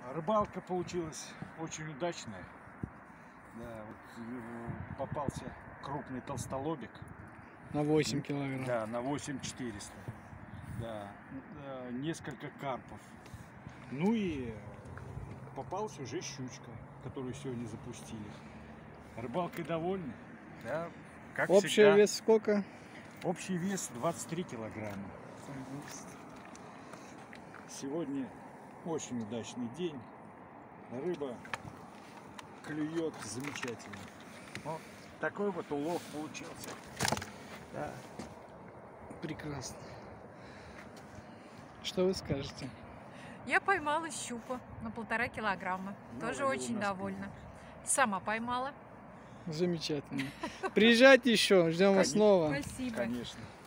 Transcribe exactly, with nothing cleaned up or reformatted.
Рыбалка получилась очень удачная. Да, вот попался крупный толстолобик. На восемь килограмм. Да, на восемь четыреста. Да, несколько карпов. Ну и попалась уже щучка, которую сегодня запустили. Рыбалкой довольны? Да, как Общий всегда. вес сколько? Общий вес двадцать три килограмма. Сегодня очень удачный день. Рыба клюет замечательно. Вот такой вот улов получился. Да. Прекрасно. Что вы скажете? Я поймала щуку на полтора килограмма. Ну, Тоже ловила очень на довольна. Сама поймала. Замечательно. Приезжайте еще, ждем вас Конечно. снова. Спасибо. Конечно.